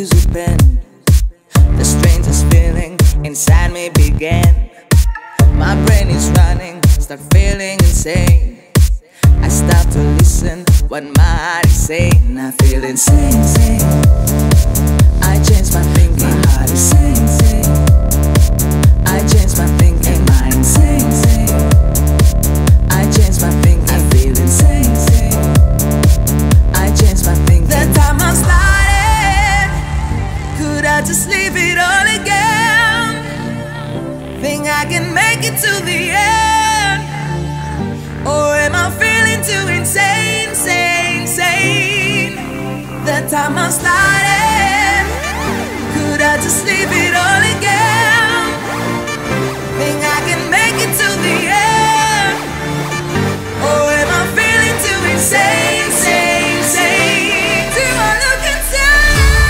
use a pen. The strangest feeling inside me began. My brain is running, start feeling insane. I start to listen what my heart is saying. I feel insane, insane. I change my thinking. My heart is saying, insane. I change my thinking. My insane, insane. I change my thinking. I feel insane, insane. I change my thinking. The time I started, could I just leave it all again? Think I can make it to the end? Or am I feeling too insane, insane, insane? The time I started, could I just leave it all again? Think I can make it to the end? Or am I feeling too insane, insane, insane? Do I look inside?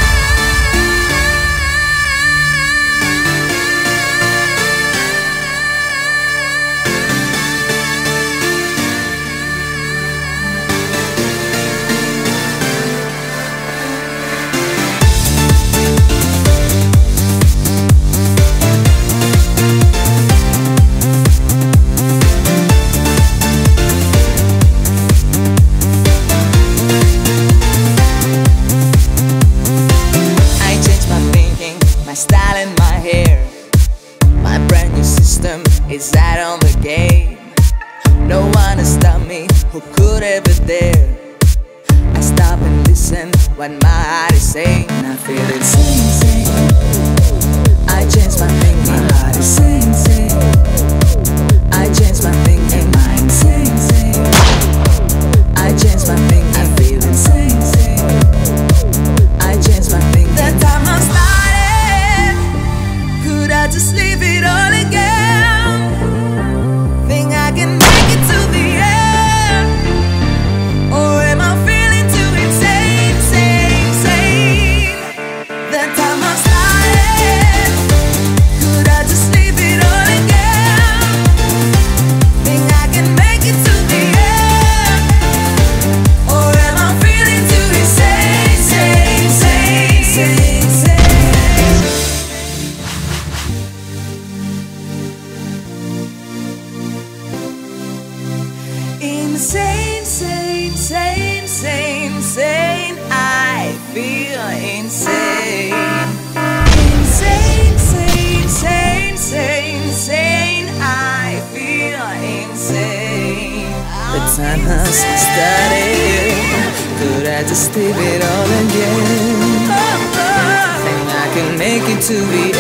Is that on the game? No one to stop me, who could ever dare? I stop and listen what my heart is saying. I feel insane, insane. I change my thinking. My heart is saying, insane. I change my thinking. My insane, insane. I change my thinking. I feel insane, insane. I change my thinking. The time I started, could I just leave it all again? Insane, insane, insane, insane, insane. I feel insane. Insane, insane, insane, insane, insane. I feel insane. The time has started. Could I just leave it all again? Think I can make it to the